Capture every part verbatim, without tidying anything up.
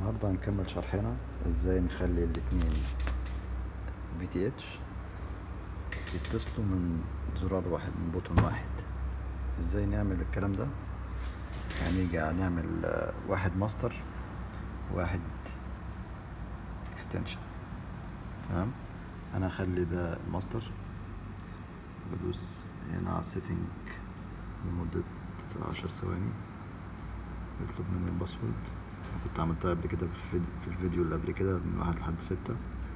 النهاردة هنكمل شرحنا ازاي نخلي الاتنين في تي اتش يتصلوا من زرار واحد، من بوتون واحد. ازاي نعمل الكلام ده؟ هنيجي هنعمل واحد ماستر واحد اكستنشن. تمام، انا هخلي ده الماستر، بدوس هنا على السيتنج لمدة عشر ثواني، يطلب مني الباسورد. كنت عملتها قبل كده في الفيديو اللي قبل كده من واحد لحد ستة.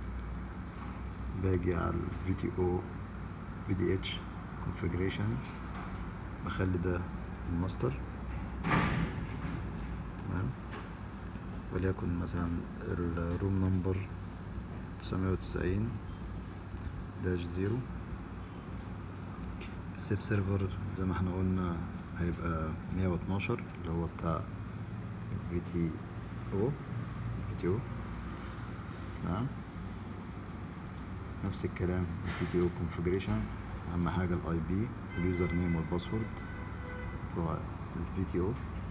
باجي على الفي تي او في دي اتش configuration، بخلي ده الماستر. تمام، وليكن مثلا الروم نمبر تسعمية وتسعين داش زيرو. السيب سيرفر زي ما احنا قلنا هيبقى مية واتناشر اللي هو بتاع في تي او في تي او. تمام، نفس الكلام في تي او configuration. اهم حاجه الاي بي واليوزر نيم والباسورد بتوع الفي تي او.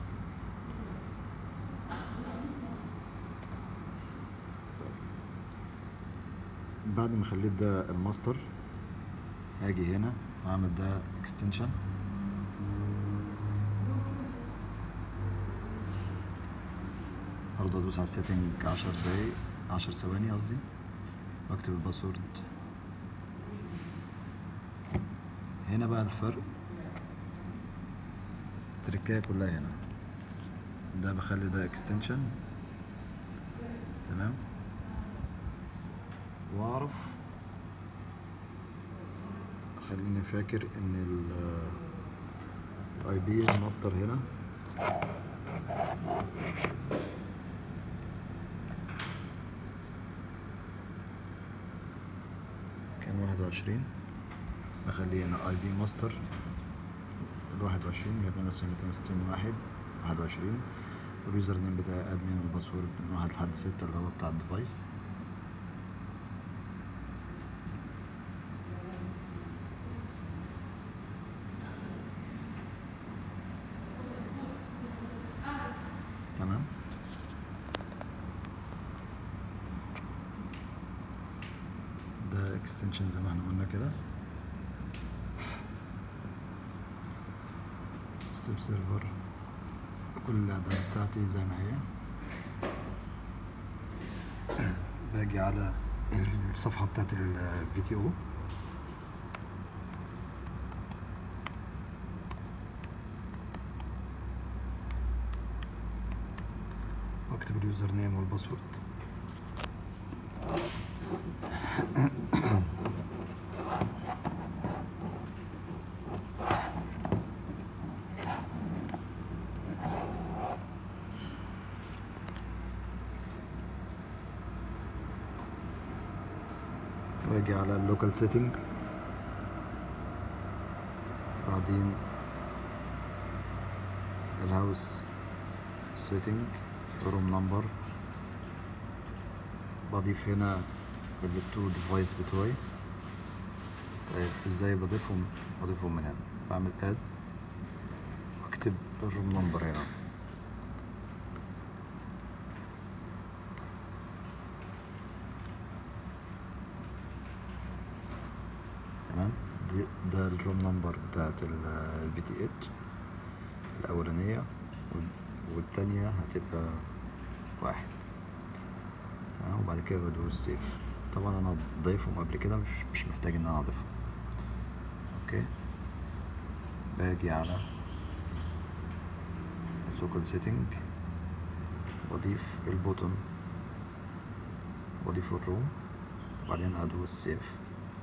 بعد ما خليت ده الماستر، هاجي هنا واعمل ده اكستنشن. برضه ادوس على السيتنج عشر دقايق عشر ثواني قصدي، واكتب الباسورد. هنا بقى الفرق، التركايه كلها هنا. ده بخلي ده اكستنشن، تمام، واعرف خليني فاكر ان الاي بي الماستر هنا كان واحد وعشرين. بخليه هنا اي بي ماستر الواحد وعشرين مية اتنين وتسعين ميتين وستين واحد واحد وعشرين، واليوزر نيم بتاعي ادمن، والباسورد من واحد لحد ستة اللي هو بتاع الديفايس. تمام، ده اكستنشن زي ما احنا قلنا كده. السيب سيرفر كل الاعدادات بتاعتي زي ما هي. باجي على الصفحة بتاعت الفي تي او، واكتب اليوزر نيم والباسورد. واجي على اللوكال سيتنج، بعدين الهاوس سيتنج، روم نمبر. بضيف هنا التو ديفايس بتوعي. طيب ازاي بضيفهم؟ بضيفهم من هنا، بعمل اد واكتب الروم نمبر هنا. تمام، ده الروم نمبر بتاعت البي تي اتش الاولانيه، والتانية هتبقى واحد. تمام، وبعد كده بدوس سيف. طبعا انا ضايفهم قبل كده، مش مش محتاج ان انا اضيفهم. اوكي، باجي على اللوكال سيتنج، واضيف البوتون واضيف الروم، وبعدين ادوس سيف.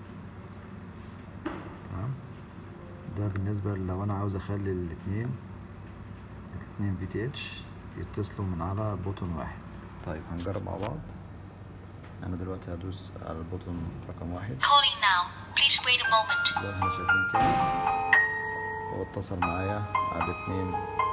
تمام، ده بالنسبة لو انا عاوز اخلي الاتنين الاتنين في تي اتش يتصلوا من على بوتون واحد. طيب هنجرب مع بعض. انا دلوقتي هدوس على البوتون رقم واحد زي ما احنا شايفين كده، هو اتصل معايا على الاتنين